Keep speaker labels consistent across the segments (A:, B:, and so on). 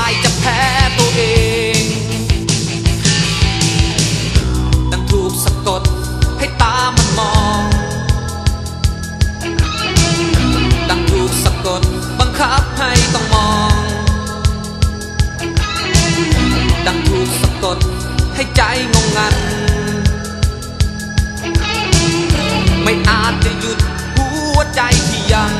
A: ายจะแพ้ตัวเองดังถูกสะกดให้ตามันมองดังถูกสะกดบังคับให้ต้องมองดังถูกสะกดให้ใจงงงันไม่อาจจะหยุดหัวใจที่ยัง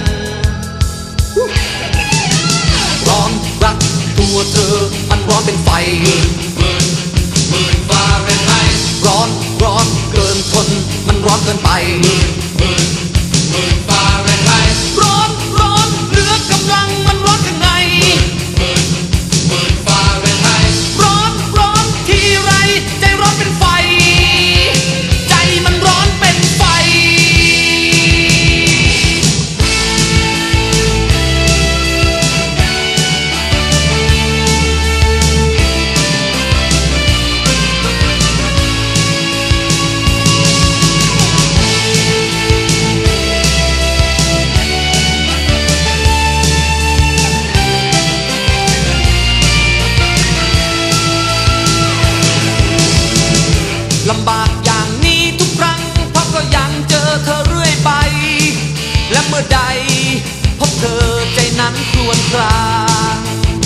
A: ร้อนรักตัวเธอมันร้อนเป็นไฟหมื่นฟาเรนไฮต์ร้อนเกินทนมันร้อนเกินไปหมื่นฟาเรนไฮต์ร้อนเหลือกำลังมันร้อนข้างในหมื่นฟาเรนไฮต์ร้อนทีไรใจร้อนเป็นไฟใจมันร้อนเป็นไฟลำบากอย่างนี้ทุกครั้งเพราะก็ยังเจอเธอเรื่อยไปและเมื่อใดพบเธอใจนั้นครวญคราง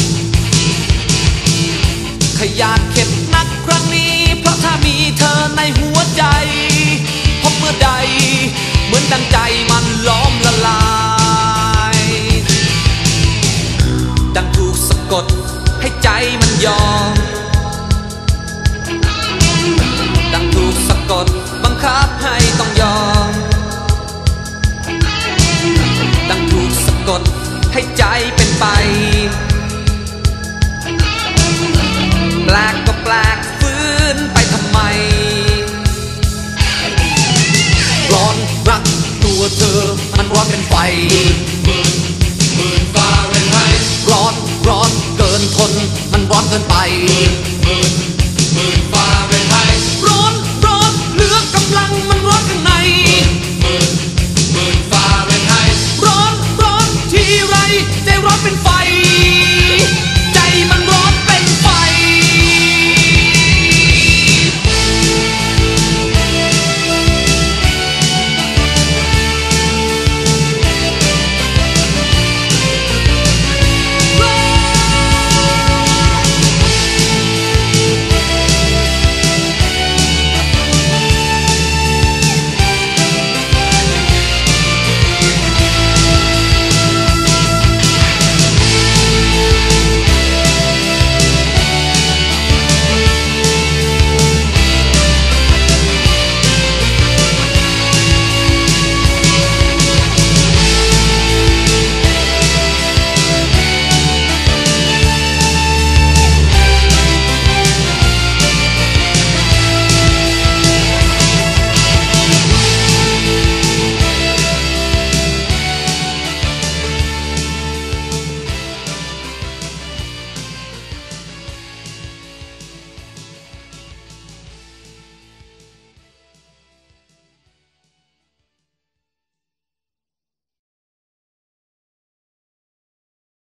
A: ขยาดเข็ดนักครั้งนี้เพราะถ้ามีเธอในหัวใจพบเมื่อใดเหมือนดังใจมันล้อมละลายดังถูกสะกดให้ใจมันยอมดังถูกสะกดบังคับให้ต้องยอมดังถูกสะกดให้ใจเป็นไปแปลกก็แปลกฟื้นไปทำไมร้อนรักตัวเธอมันร้อนเป็นไฟหมื่นฟาเรนไฮต์ร้อนเกินทนมันร้อนเกินไป